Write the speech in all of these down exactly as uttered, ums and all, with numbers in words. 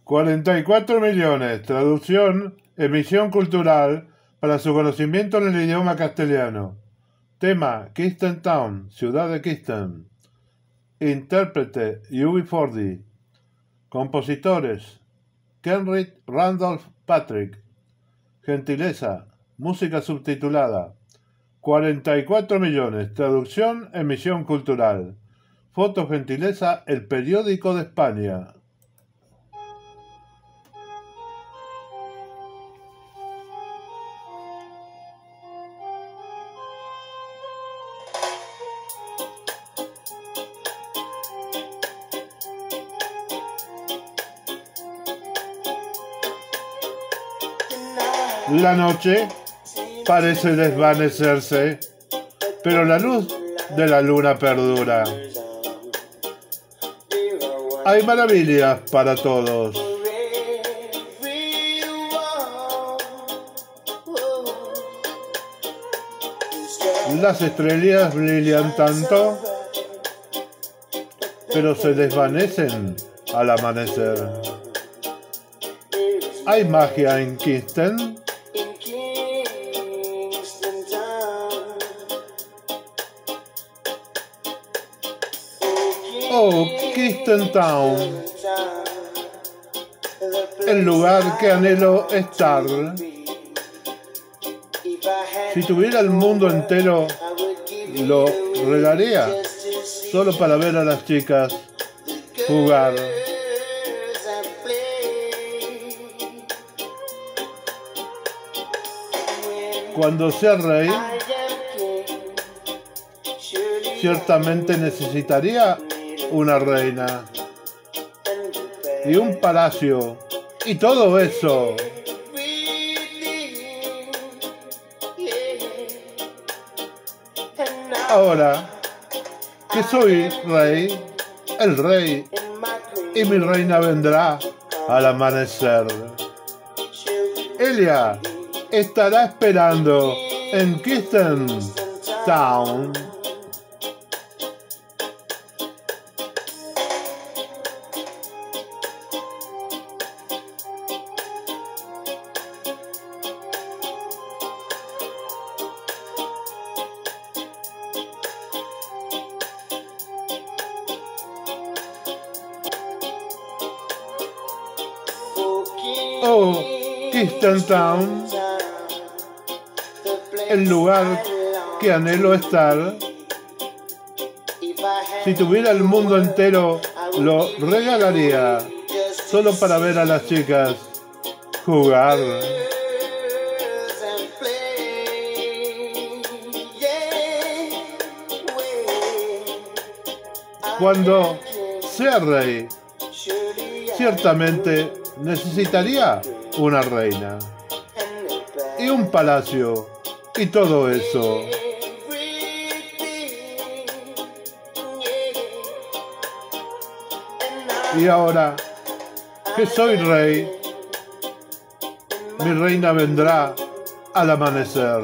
cuarenta y cuatro millones. Traducción, emisión cultural para su conocimiento en el idioma castellano. Tema, Kingston Town, ciudad de Kingston. Intérprete, U B cuarenta. Compositores, Kenrick Randolph Patrick. Gentileza, música subtitulada. cuarenta y cuatro millones. Traducción, emisión cultural. Foto, gentileza, El Periódico de España. La noche parece desvanecerse, pero la luz de la luna perdura. Hay maravillas para todos. Las estrellas brillan tanto, pero se desvanecen al amanecer. Hay magia en Kingston. Oh, Kingston Town, el lugar que anhelo estar. Si tuviera el mundo entero, lo regaría solo para ver a las chicas jugar. Cuando sea rey, ciertamente necesitaría una reina y un palacio y todo eso. Ahora que soy rey, el rey y mi reina vendrá al amanecer. Elia estará esperando en Kingston Town. Oh, Kingston Town, el lugar que anhelo estar. Si tuviera el mundo entero, lo regalaría solo para ver a las chicas jugar. Cuando sea rey, ciertamente necesitaría una reina y un palacio y todo eso. Y ahora que soy rey, mi reina vendrá al amanecer.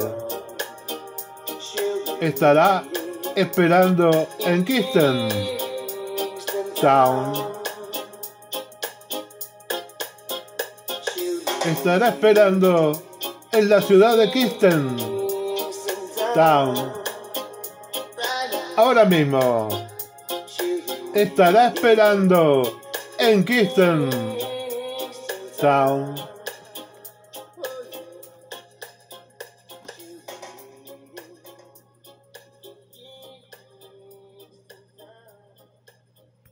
Estará esperando en Kingston Town. Estará esperando en la ciudad de Kingston Town. Ahora mismo. Estará esperando en Kingston Town.